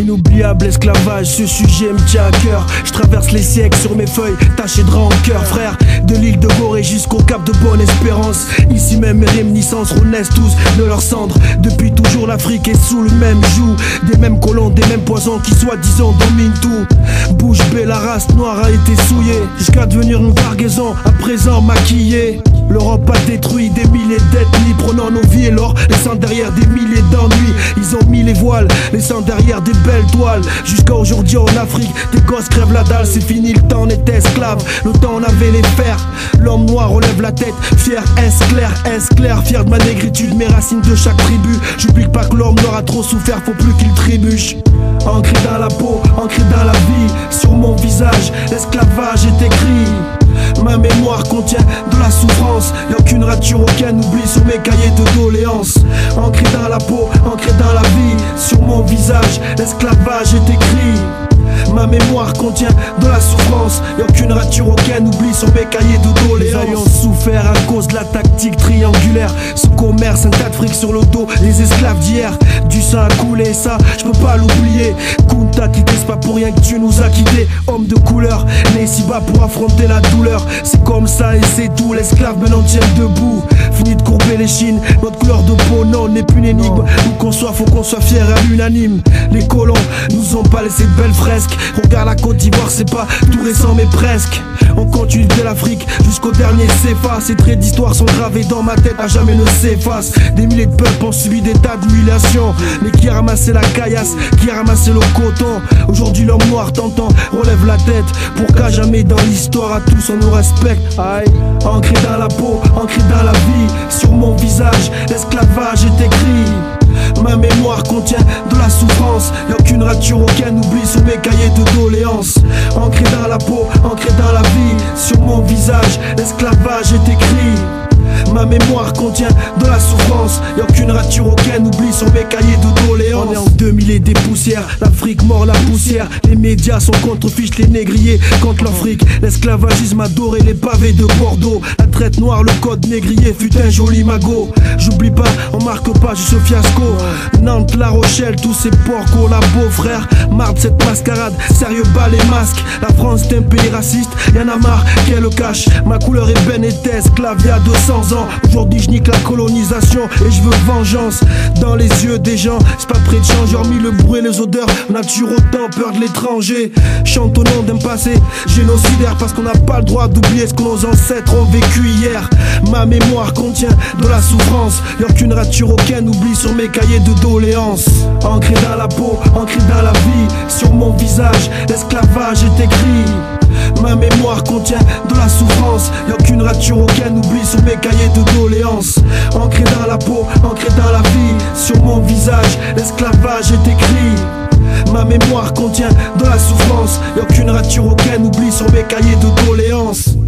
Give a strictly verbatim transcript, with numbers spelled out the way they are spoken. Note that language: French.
Inoubliable esclavage, ce sujet me tient à cœur. Je traverse les siècles sur mes feuilles, tachées de rancœur, frère. De l'île de Gorée jusqu'au cap de Bonne-Espérance, ici même mes réminiscences renaissent tous de leurs cendres. Depuis toujours l'Afrique est sous le même joug, des mêmes colons, des mêmes poisons qui soi-disant dominent tout. Bouche bée, la race noire a été souillée, jusqu'à devenir une cargaison, à présent maquillée. L'Europe a détruit des milliers d'ethnies, prenant nos vies et l'or, laissant derrière des milliers d'ennuis. Ils ont mis les voiles, laissant derrière des belles toiles. Jusqu'à aujourd'hui en Afrique, des gosses crèvent la dalle. C'est fini, le temps on était esclave, le temps on avait les fers. L'homme noir relève la tête, fier, est clair, est clair. Fier de ma négritude, mes racines de chaque tribu. J'oublie pas que l'homme noir a trop souffert, faut plus qu'il trébuche. Ancré dans la peau, ancré dans la vie, sur mon visage, l'esclavage est écrit. Ma mémoire contient de la souffrance, y'a aucune rature, aucun oubli sur mes cahiers de doléances. Ancré dans la peau, ancré dans la vie, sur mon visage, l'esclavage est écrit. Ma mémoire contient de la souffrance, y'a aucune rature, aucun oubli sur mes cahiers de doléances. Ayant souffert à cause de la tactique triangulaire, ce commerce, un tas de fric sur le dos, les esclaves d'hier. Du sang a coulé, ça, je peux pas l'oublier. Kunta quitté, c'est pas pour rien que tu nous as quittés. Homme de couleur, né si bas pour affronter la douleur. C'est comme ça et c'est tout, l'esclave maintenant tient debout. Fini de courber les chines, notre couleur de peau non n'est plus une énigme. Où qu'on soit, faut qu'on soit fiers à l'unanime. Les colons nous ont pas laissé de belles fresques. Regarde la Côte d'Ivoire, c'est pas tout récent mais presque. On continue de l'Afrique jusqu'au dernier C F A. Ces traits d'histoire sont gravés dans ma tête, à jamais ne s'effacent. Des milliers de peuples ont subi des tas d'humiliations. Mais qui a ramassé la caillasse, qui a ramassé le coton? Aujourd'hui l'homme noir t'entend, relève la tête. Pour qu'à jamais dans l'histoire à tous on nous respecte. Aïe. Ancré dans la peau, ancré dans la vie, sur mon visage, l'esclavage est écrit. Ma mémoire contient de la souffrance, y'a aucune rature, aucun oubli sur mes cahiers de doléances. Ancré dans la peau, ancré dans la vie, sur mon visage, l'esclavage est écrit. Ma mémoire contient de la souffrance, y'a aucune rature, aucun oubli sur mes cahiers de doléances. On est en deux mille et des poussières, l'Afrique mord la poussière. Les médias sont contre fiches, les négriers contre l'Afrique. L'esclavagisme a doré les pavés de Bordeaux. La traite noire, le code négrier fut un joli magot. J'oublie pas, on marque pas juste ce fiasco. Nantes, La Rochelle, tous ces porcos, la beau-frère. Marre de cette mascarade, sérieux bas les masques. La France est un pays raciste, y'en a marre qu'elle le cache. Ma couleur est ben était esclave il y a deux cents ans. Aujourd'hui je nique la colonisation et je veux vengeance. Dans les yeux des gens, c'est pas près de changer. Hormis le bruit et les odeurs, on a toujours autant peur de l'étranger. Chante au nom d'un passé génocidaire, parce qu'on n'a pas le droit d'oublier ce que nos ancêtres ont vécu hier. Ma mémoire contient de la souffrance, y'a aucune rature, aucun oubli sur mes cahiers de doléances. Ancré dans la peau, ancré dans la vie, sur mon visage, l'esclavage est écrit. Ma mémoire contient de la souffrance, y'a aucune rature, aucun oubli sur mes cahiers de doléances. Ancré dans la peau, ancré dans la vie, sur mon visage, l'esclavage est écrit. Ma mémoire contient de la souffrance, y'a aucune rature, aucun oubli sur mes cahiers de doléances.